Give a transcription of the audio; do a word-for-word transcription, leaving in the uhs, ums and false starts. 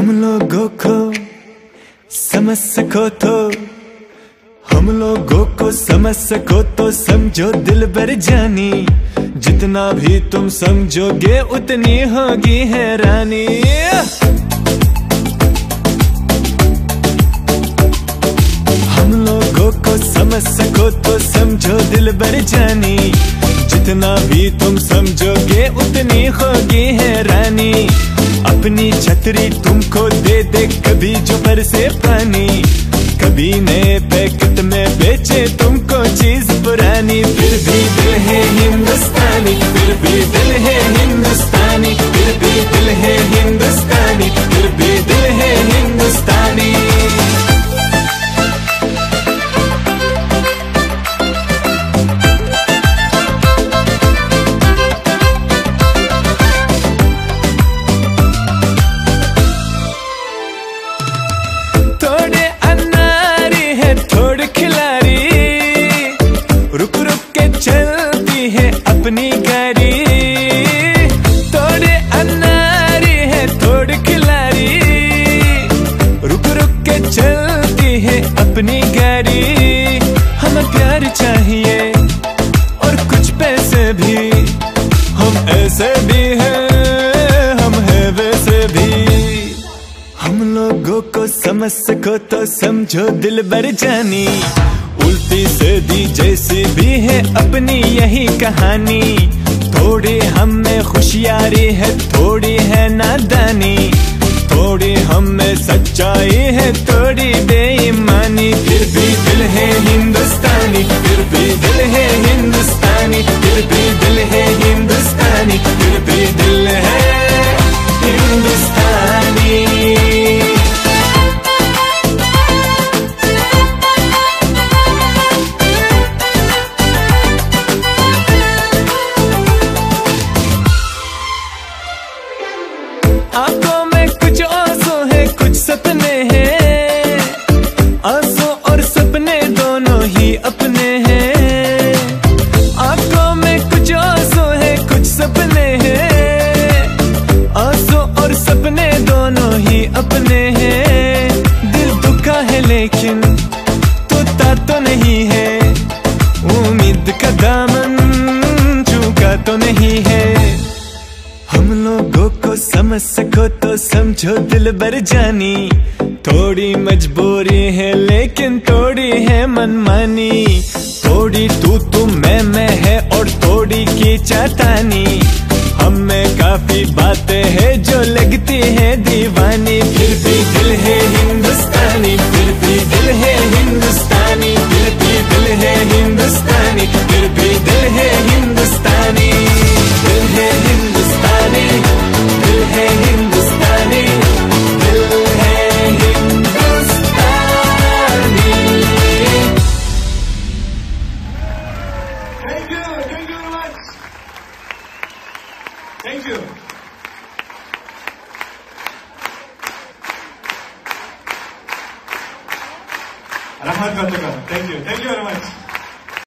हम लोगों को समझ सको तो हम लोगों को समझ सको तो समझो दिल भर जानी। जितना भी तुम समझोगे उतनी होगी हैरानी। हम लोगों को समझ सको तो समझो दिल भर जानी। जितना भी तुम समझोगे उतनी होगी हैरानी। अपनी छतरी तुमको दे दे कभी जो बरसे पानी। कभी नए पैकेट में बेचे तुमको चीज पुरानी। फिर भी दिल है हिंदुस्तानी, फिर भी दिल है हिंदुस्तानी, फिर भी दिल है हिंदुस्तानी, फिर भी दिल है हिंदुस्तानी। चलती है अपनी गाड़ी, थोड़े अनारी है थोड़ी खिलाड़ी। रुक रुक के चलती है अपनी गाड़ी। हमें प्यार चाहिए और कुछ पैसे भी। हम ऐसे भी हैं, हम हैं वैसे भी। हम लोगों को समझ सको तो समझो दिल भर जानी। उल्टी सीधी जैसी भी है अपनी यही कहानी। थोड़ी हम में खुशियारी है, थोड़ी है नादानी। थोड़ी हम में सच्चाई है, थोड़ी बेईमानी। फिर भी दिल है हिंदुस्तानी, फिर भी दिल है हिंदुस्तानी, फिर भी दिल है हिंदुस्तानी, फिर भी दिल है हिंदुस्तानी। आंखों में कुछ आंसू है कुछ सपने हैं। आंसू और सपने दोनों ही अपने हैं। आंखों में कुछ आंसू है कुछ सपने हैं। आंसू और सपने दोनों ही अपने हैं। दिल दुखा है लेकिन टूटा तो नहीं है। उम्मीद का दामन झुका तो नहीं है। हम लोगों को समझ सको तो समझो दिल भर जानी। थोड़ी मजबूरी है लेकिन थोड़ी है मनमानी। थोड़ी तू तू मैं मैं है और थोड़ी की चातानी। हम में काफी बातें हैं जो लगती है दीवानी। फिर भी दिल है हिंदुस्तानी, फिर भी दिल है हिंदुस्तानी, फिर भी दिल है हिंदुस्तानी, फिर भी दिल है हिंदुस्तानी। दिल है हिंदुस्तानी, दिल है हिंदुस्तानी, दिल है हिंदुस्तानी। Thank you, thank you very much. Thank you. Rahmat Bataka, thank you, thank you very much.